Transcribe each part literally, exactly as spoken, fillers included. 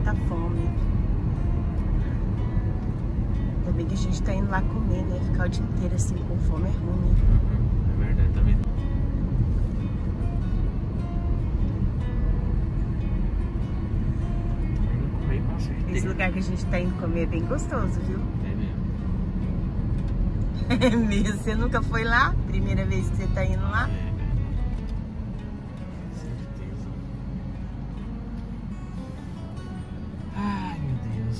muita fome. Ainda bem que a gente tá indo lá comer, né? Ficar o dia inteiro assim com fome é ruim, né? É verdade, tá vendo? Eu não comi com certeza. Esse lugar que a gente tá indo comer é bem gostoso, viu? É mesmo. É mesmo. Você nunca foi lá? Primeira vez que você tá indo lá? É. Certeza. Ai, meu Deus.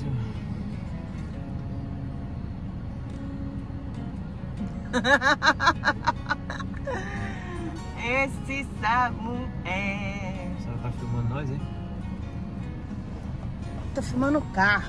Esse Samu é... A senhora tá filmando nós, hein? Tô filmando o carro.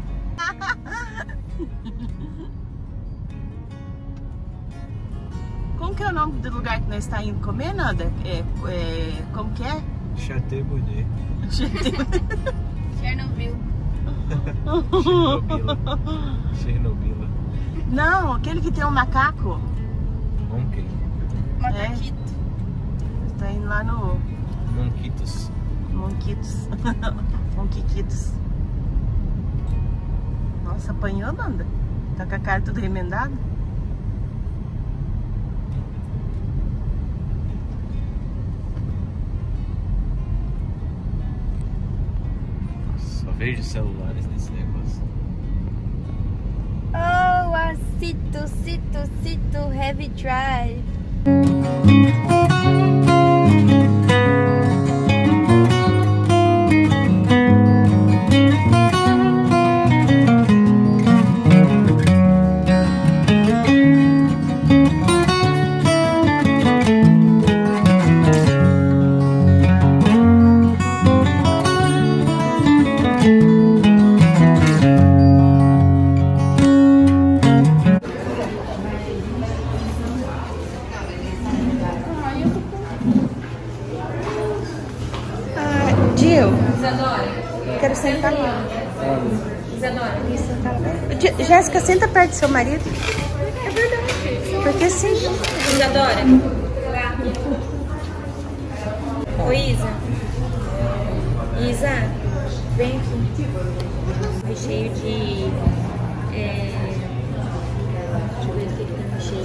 Como que é o nome do lugar que nós está indo comer, Nanda? É, é, como que é? Chateaubriand. Chernobyl. Chernobyl. Chernobyl. Não, aquele que tem um macaco. Monkey. Macaquito. Está indo lá no Monquitos. Monquitos. Monquiquitos. Nossa, apanhou, Nanda? Tá com a cara tudo remendada? Só vejo celulares nesse negócio. Oh, a Cito, Cito, Cito Heavy Drive. Gil, Isadora. quero sentar lá. Isadora. J- Jéssica, senta perto do seu marido. É verdade. Porque sim. Isadora. Oi, Isa. Isa, vem aqui. Recheio de... É... Deixa eu ver o que que tem recheio.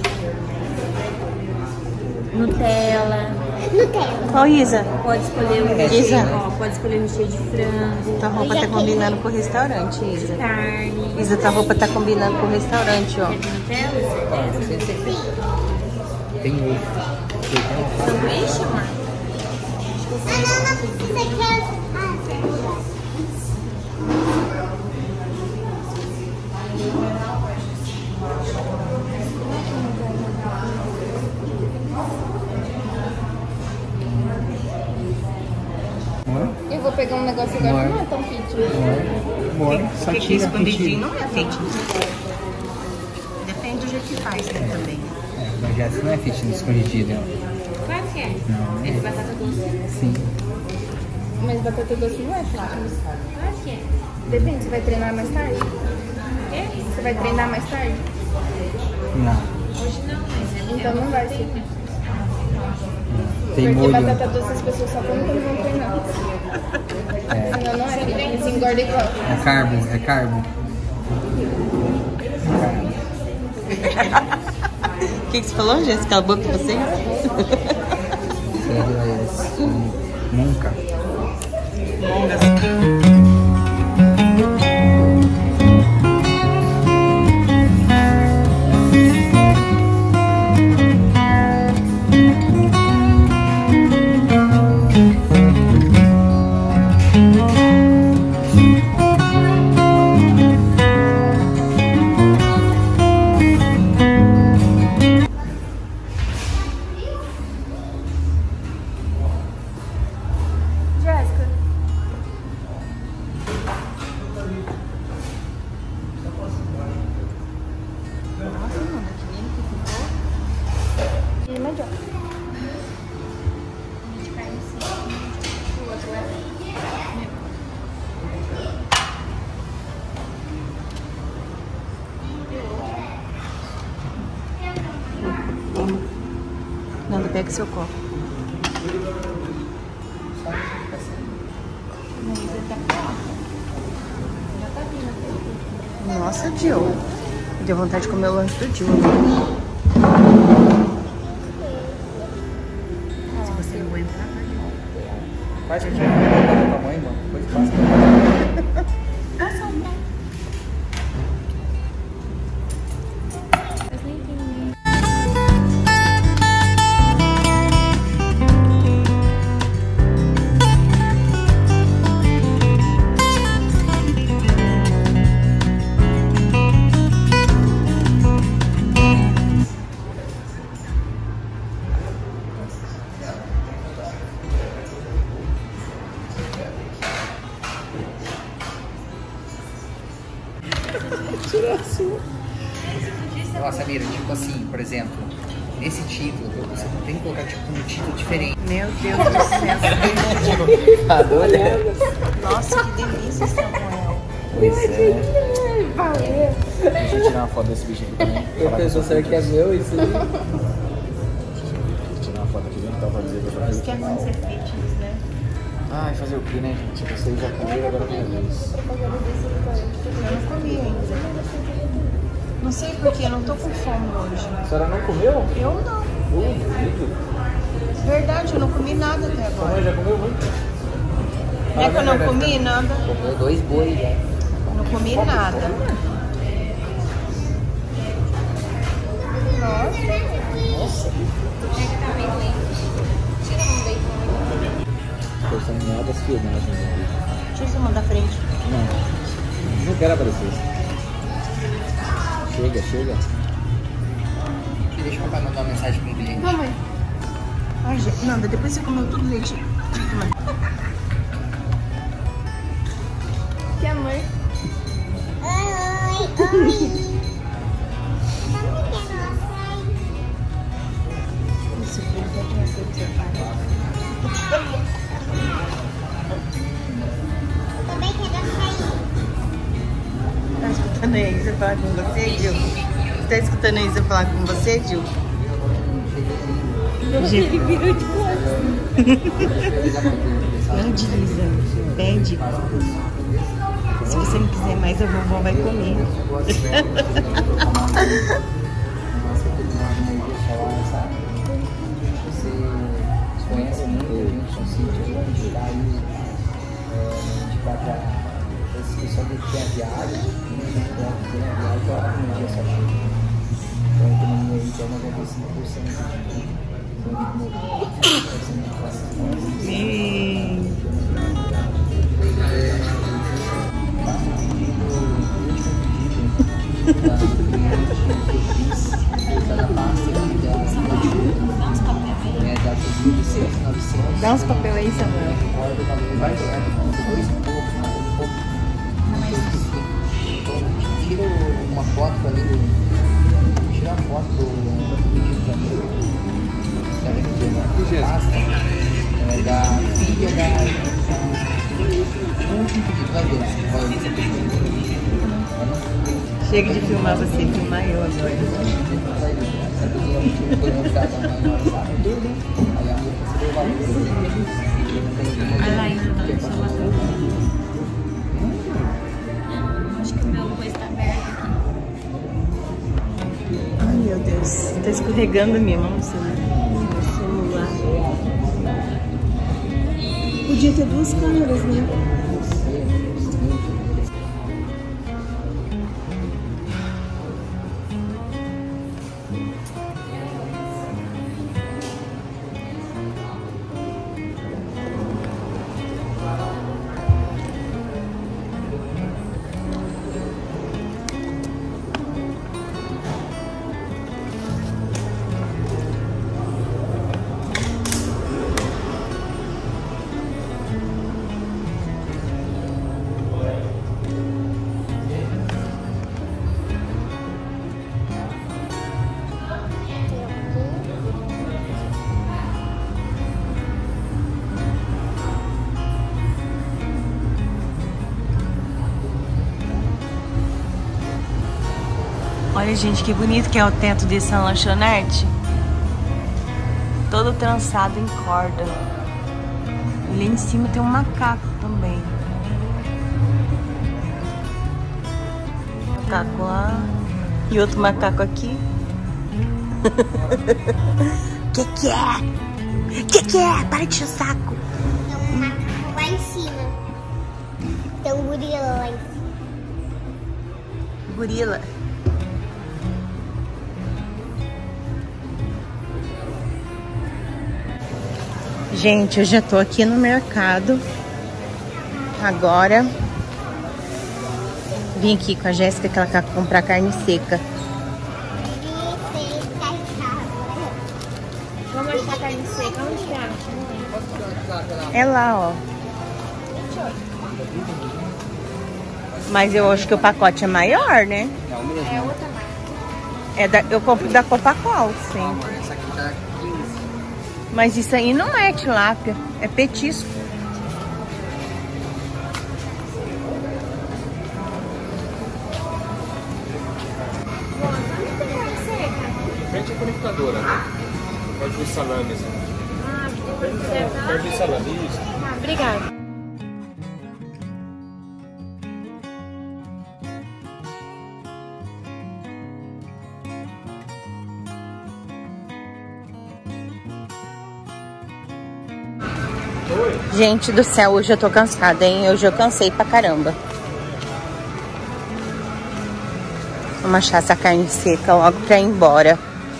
Nutella. Ó, Isa, Pode escolher o recheio. Isa. Ó, pode escolher o recheio de frango. tua roupa tá combinando com o restaurante, Isa. Carne. Isa, tua roupa tá combinando com o restaurante, ó. Quer de Nutella? Certeza? Tem ovo. Sanduíche, amor? Eu vou pegar um negócio agora, Amor. não é tão fit. Amor, só Porque tira escondidinho não é fitness. Depende do jeito que faz, né, também. É, mas já não é fitness escondido, né? Claro que é. Não, É de batata doce. Sim. Mas batata doce não é fitness. Claro que é. Depende, você vai treinar mais tarde? Quê? Você vai treinar mais tarde? Não. Hoje não, mas é. Então não vai ser. Tem Porque molho. batata doce as pessoas só comem quando vão treinar. É, Senão não é fitness, engorda igual. é carbo, é carbo. O que, que você falou, Jéssica? Cala a boca pra você? É, nunca. Jéssica. Nossa, mano, que lindo que ficou. E melhor. De carne sim. O outro é. Nanda, pega seu copo. Mas ele tá Nossa, Jill. Deu vontade de comer o lanche do Jill. Se você não entrar, Faz a gente vai com a mãe, mano. Depois passa. Nossa, Mira, tipo assim, por exemplo, nesse título, você tem que colocar tipo um título diferente. Meu Deus do céu. Adorei. Nossa, que delícia, Samuel. Pois é. Valeu. Deixa eu tirar uma foto desse bicho aqui também. Eu penso, será que é meu isso aí? Deixa eu tirar uma foto aqui dentro, tava dizendo pra Isso que é ruim ser fitness, né? Ai, fazer o que, né, gente? Vocês já comeram, agora é minha vez. Eu não comi ainda. Não sei porquê, eu não tô com fome hoje. A senhora não comeu? Eu não. Eu duvido. Verdade, eu não comi nada até Sua mãe agora. já comeu muito? Não é que eu não comi nada? Comeu dois bois já. Eu não comi nada. Nossa. Estou saindo das filmagens. Deixa eu mandar frente. Não, não quero aparecer. Chega, chega. Deixa eu mandar uma mensagem pro cliente. Mamãe. Ai, gente, Nanda, depois você comeu tudo leite. Que amor. Isso, filho, pode nascer do seu pai. Tá escutando a Isa falar com você, Gil? Tá escutando a Isa falar com você, Gil? Ele virou de costas. Pede, Isa. Pede. Se você não quiser mais, a vovó vai comer. Vocês conhecem muito a gente no sítio, a gente vai indicar para esse pessoal que tem a viagem, que tem a viagem, eu acho que um dia só chega. Então a economia aí tem noventa e cinco por cento. Sim. Dá uns papel aí, Samuel. Tira uma foto ali do. Tira uma foto do pedido pra mim. Tá vendo? Que pasta é da filha da. O último pedido, vai ver. Vai ver. Chega de filmar você, filmar eu agora. Olha lá, ainda não deixa uma Acho que o meu coisa tá aberto aqui. Ai, meu Deus. Tá escorregando a minha mão no celular. Podia ter duas câmeras, né? Olha, gente, que bonito que é o teto dessa lanchonete. Todo trançado em corda. E lá em cima tem um macaco também. macaco lá. E outro macaco aqui. Que que é? Que que é? Para de encher o saco. Tem um macaco lá em cima. Tem um gorila lá em cima. Gorila. Gente, eu já tô aqui no mercado. Agora vim aqui com a Jéssica que ela quer comprar carne seca. Vamos achar carne seca. Onde que acha? É lá, ó. Mas eu acho que o pacote é maior, né? É outra marca. É da, eu compro da Copacol, sim. Essa aqui tá quinze. Mas isso aí não é tilápia, é petisco. Frente à conectadora, né? Pode ver salames. Ah, pode ser. Pode ver salame, isso. Tá, obrigada. Gente do céu, hoje eu tô cansada, hein? Hoje eu cansei pra caramba. Vamos achar essa carne seca logo pra ir embora.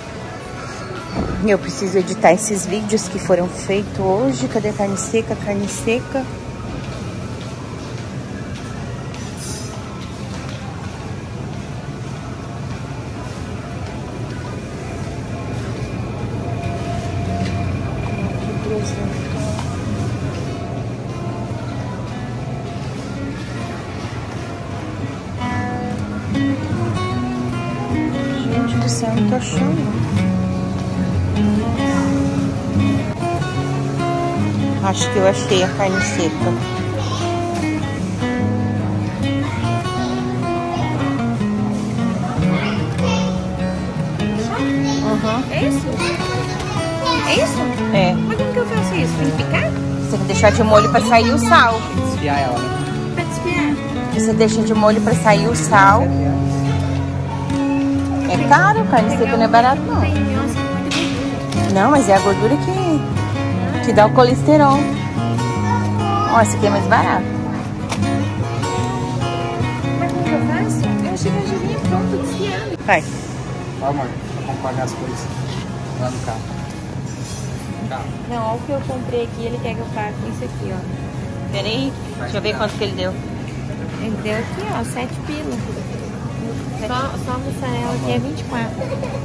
Eu preciso editar esses vídeos que foram feitos hoje. Cadê a carne seca? Carne seca. Gente do céu, não tô achando. Acho que eu achei a carne seca. Uhum. É isso? É isso? É. Mas como que eu faço isso? Tem que picar? Você tem que deixar de molho pra sair o sal. Desfiar ela, né? Pra desfiar? Você deixa de molho pra sair o sal. É caro, carne seca não é barato não. Tem nossa, muita gordura. Não, mas é a gordura que, que dá o colesterol. Ó, esse aqui é mais barato. Mas como que eu faço? Eu achei que eu já vinha pronto, desfiado. Vai. Ó, amor, vamos pagar as coisas lá no carro. Carro. Não, olha o que eu comprei aqui, ele quer que eu pague com isso aqui, ó. Pera aí, deixa eu ver quanto que ele deu. Ele deu aqui, ó, sete pilas. Só, só a mussarela aqui é vinte e quatro.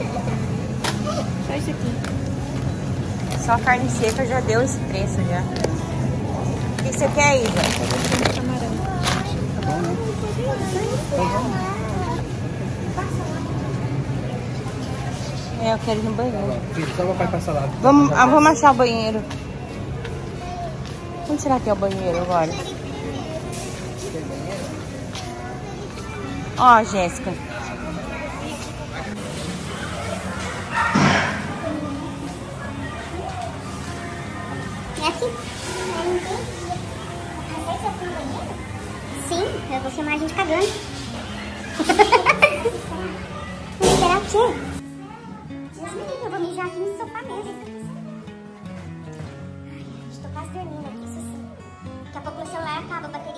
Só isso aqui. Só a carne seca já deu esse preço já. O que você quer, Isa? Camarão. Tá bom, né? É, eu quero ir no banheiro. Filho, só o papai passar lá. Vamos, ah, vamos achar o banheiro. Onde será que é o banheiro agora? Ó, Jéssica. É aqui? Eu não entendi. Aceita eu fui no banheiro? Sim, eu vou filmar a gente cagando. Vou esperar o quê? Deus me livre, eu vou mijar aqui no sofá mesmo. Ai, gente, tô quase dormindo aqui, isso sim. Daqui a pouco meu celular acaba a bateria.